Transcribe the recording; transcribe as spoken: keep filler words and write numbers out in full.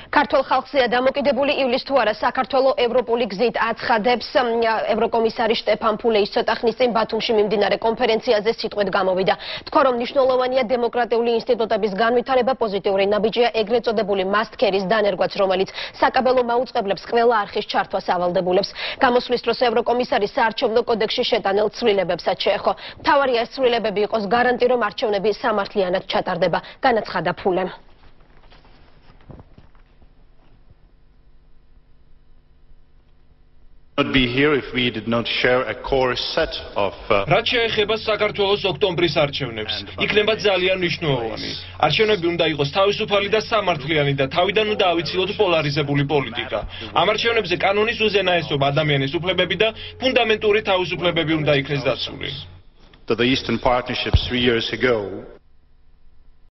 ქართველ ხალხზეა დამოკიდებული ივლის თუ არა საქართველო ევროპული გზით აცხადებს ევროკომისარი შტეფან ფულეის ცოტა ხნის წინ ბათუმში მიმდინარე კონფერენციაზე სიტყვით გამოვიდა. თქვა რომ მნიშვნელოვანია დემოკრატიული ინსტიტუტების განვითარება, პოზიტიური ნაბიჯია ეგრეთ წოდებული მასტ ქერის დანერგვაც, რომელიც საკაბელო მაუწყებლებს ყველა არხის ჩართვას ავალდებულებს. გამოსვლის დროს ევროკომისარი საარჩევნო კოდექსში შეტანილ ცვლილებებსაც შეეხო. მთავარია ეს ცვლილებები იყოს გარანტი, რომ არჩევნები სამართლიანად ჩატარდება, განაცხადა ფულემ. Not be here if we did not share a core set of რაც შეეხება საქართველოს ოქტომბრის არჩევნებს, იქნება ძალიან მნიშვნელოვანი. არჩევნები უნდა იყოს თავისუფალი და სამართლიანი და თავიდან უნდა ავიცილოთ პოლარიზებული პოლიტიკა. ამ არჩევნებზე კანონის უზენაესობა, ადამიანის უფლებები და ფუნდამენტური თავისუფლებები უნდა იქნეს დაცული. The Eastern Partnership three years ago